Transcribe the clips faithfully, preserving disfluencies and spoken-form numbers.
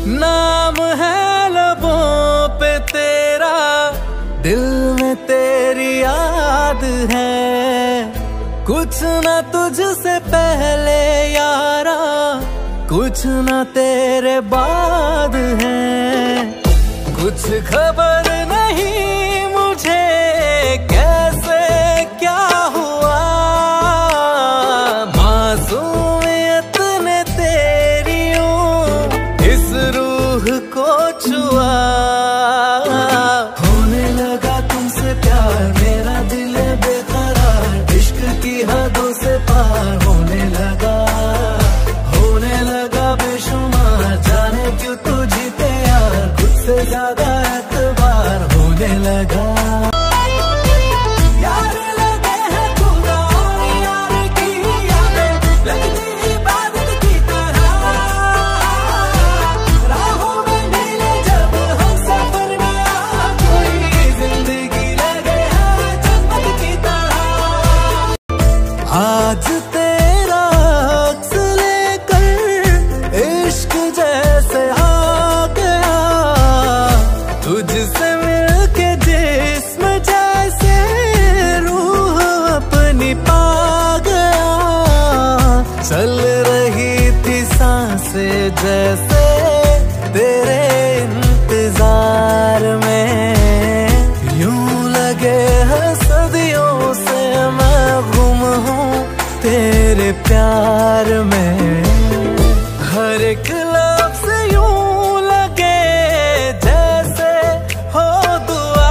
नाम है लबों पे तेरा, दिल में तेरी याद है। कुछ ना तुझसे पहले यारा, कुछ ना तेरे बाद है। कुछ खबर नहीं मुझे कैसे क्या हुआ, मासूमियत ने तेरी इस रूह को छुआ। होने लगा तुमसे प्यार, मेरा दिल बेकरार, इश्क की हदों से पार होने लगा। होने लगा बेशुमार, जाने क्यों तू जीते यार, खुद से ज्यादा एतबार होने लगा। यार लगे हैं खुदा और यार की यादें, लगती इबादत की तरह। राहों में मिले जब हम सफर में आ, कोई जिंदगी लगे है जन्नत की तरह। आज तेरा अक्स लेकर इश्क जैसे आ गया, तुझसे मिलके जिस्म जैसे रूह अपनी पा गया। चल रही थी सांसें जैसे तेरे इंतजार में, यूं लगे है सदियों से मैं गुम हूँ तेरे प्यार में। हर एक लफ्ज़ यूं लगे जैसे हो दुआ,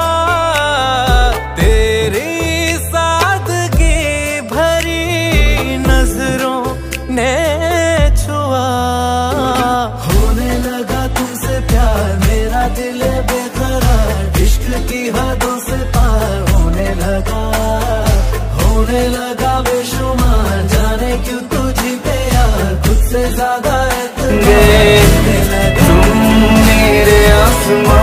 तेरी सादगी भरी नजरों ने छुआ। होने लगा तुमसे प्यार, मेरा दिल बेकरार, इश्क की हदों से पार होने लगा। होने लगा बेशुमार, जाने क्यों तू जीते यार, खुद से ज्यादा है तुम मेरे आसमां।